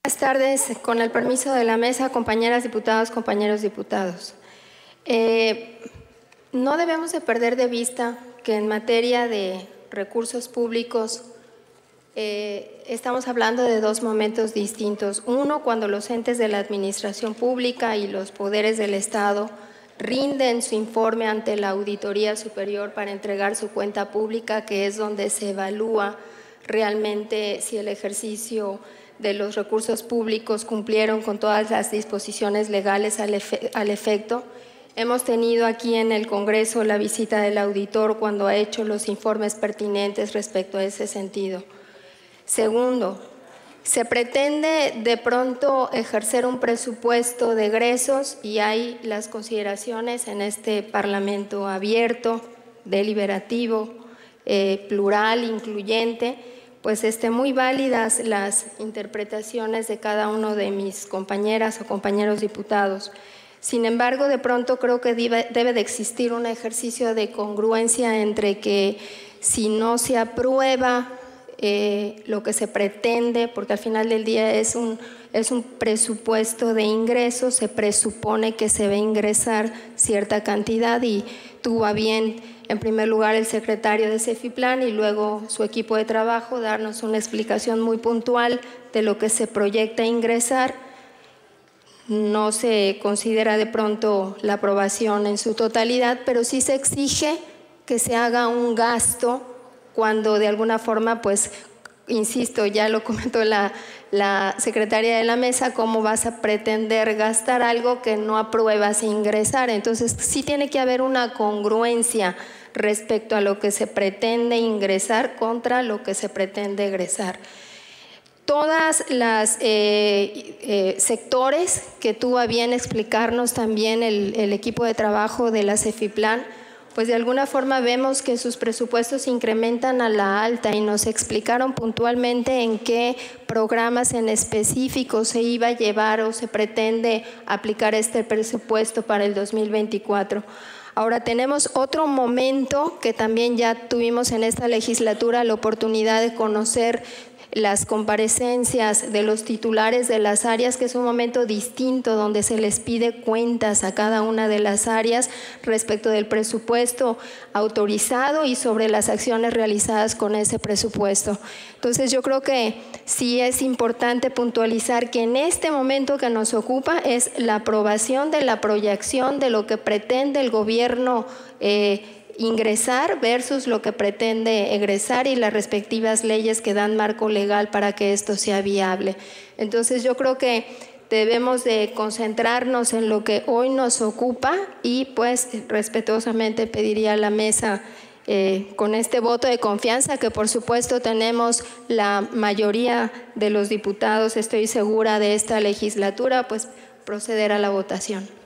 Buenas tardes. Con el permiso de la mesa, compañeras diputadas, compañeros diputados. No debemos de perder de vista que en materia de recursos públicos estamos hablando de dos momentos distintos. Uno, cuando los entes de la administración pública y los poderes del Estado rinden su informe ante la Auditoría Superior para entregar su cuenta pública, que es donde se evalúa realmente si el ejercicio de los recursos públicos cumplieron con todas las disposiciones legales al efecto. Hemos tenido aquí en el Congreso la visita del auditor cuando ha hecho los informes pertinentes respecto a ese sentido. Segundo, se pretende de pronto ejercer un presupuesto de egresos y hay las consideraciones en este Parlamento abierto, deliberativo, plural, incluyente, pues muy válidas las interpretaciones de cada uno de mis compañeras o compañeros diputados. Sin embargo, de pronto creo que debe de existir un ejercicio de congruencia entre que si no se aprueba lo que se pretende, porque al final del día es un presupuesto de ingresos, se presupone que se va a ingresar cierta cantidad y tuvo a bien, en primer lugar, el secretario de Cefiplan y luego su equipo de trabajo darnos una explicación muy puntual de lo que se proyecta ingresar. No se considera de pronto la aprobación en su totalidad, pero sí se exige que se haga un gasto cuando de alguna forma, pues, insisto, ya lo comentó la secretaria de la mesa, cómo vas a pretender gastar algo que no apruebas ingresar. Entonces, sí tiene que haber una congruencia respecto a lo que se pretende ingresar contra lo que se pretende egresar. Todas las sectores que tuvo a bien explicarnos también el equipo de trabajo de la Cefiplan, pues de alguna forma vemos que sus presupuestos incrementan a la alta y nos explicaron puntualmente en qué programas en específico se iba a llevar o se pretende aplicar este presupuesto para el 2024. Ahora tenemos otro momento que también ya tuvimos en esta legislatura la oportunidad de conocer las comparecencias de los titulares de las áreas, que es un momento distinto donde se les pide cuentas a cada una de las áreas respecto del presupuesto autorizado y sobre las acciones realizadas con ese presupuesto. Entonces yo creo que sí es importante puntualizar que en este momento que nos ocupa es la aprobación de la proyección de lo que pretende el gobierno ingresar versus lo que pretende egresar y las respectivas leyes que dan marco legal para que esto sea viable. Entonces yo creo que debemos de concentrarnos en lo que hoy nos ocupa y pues respetuosamente pediría a la mesa con este voto de confianza que por supuesto tenemos la mayoría de los diputados, estoy segura, de esta legislatura, pues proceder a la votación.